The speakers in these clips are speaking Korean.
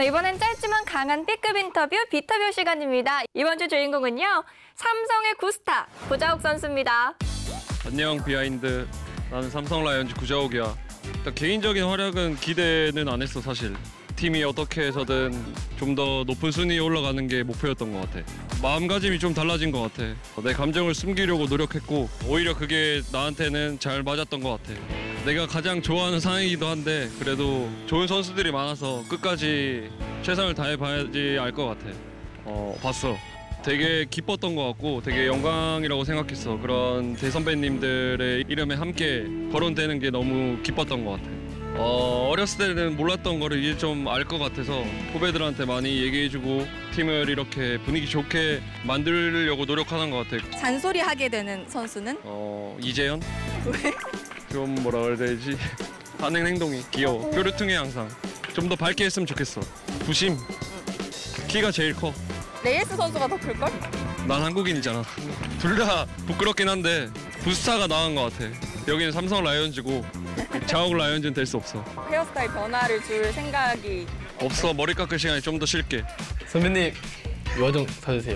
네, 이번엔 짧지만 강한 B급 인터뷰, B터뷰 시간입니다. 이번 주 주인공은요, 삼성의 구스타, 구자욱 선수입니다. 안녕 비하인드. 나는 삼성 라이온즈 구자욱이야. 일단 개인적인 활약은 기대는 안 했어 사실. 팀이 어떻게 해서든 좀 더 높은 순위에 올라가는 게 목표였던 것 같아. 마음가짐이 좀 달라진 것 같아. 내 감정을 숨기려고 노력했고 오히려 그게 나한테는 잘 맞았던 것 같아. 내가 가장 좋아하는 상황이기도 한데 그래도 좋은 선수들이 많아서 끝까지 최선을 다해봐야지 알 것 같아. 봤어. 되게 기뻤던 것 같고 되게 영광이라고 생각했어. 그런 대선배님들의 이름에 함께 거론되는 게 너무 기뻤던 것 같아. 어렸을 때는 몰랐던 거를 이제 좀 알 것 같아서 후배들한테 많이 얘기해주고 팀을 이렇게 분위기 좋게 만들려고 노력하는 것 같아. 잔소리하게 되는 선수는? 이재현? 왜? 좀 뭐라 그래야 되지? 하는 행동이 귀여워. 뾰루퉁해 항상. 좀 더 밝게 했으면 좋겠어. 부심. 키가 제일 커. 레이스 선수가 더 클걸? 난 한국인이잖아. 둘 다 부끄럽긴 한데 부스타가 나은 것 같아. 여기는 삼성 라이온즈고 자욱 라이온즈는 될 수 없어. 헤어스타일 변화를 줄 생각이 없어. 머리 깎을 시간에 좀 더 쉴게. 선배님 요정 사주세요.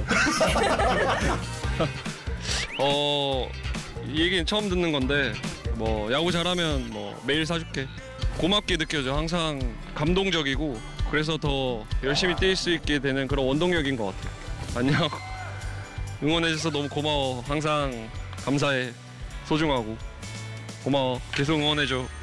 이 얘기는 처음 듣는 건데 뭐 야구 잘하면 뭐 매일 사줄게. 고맙게 느껴져. 항상 감동적이고 그래서 더 열심히 뛸 수 있게 되는 그런 원동력인 것 같아. 안녕. 응원해줘서 너무 고마워. 항상 감사해. 소중하고 고마워. 계속 응원해줘.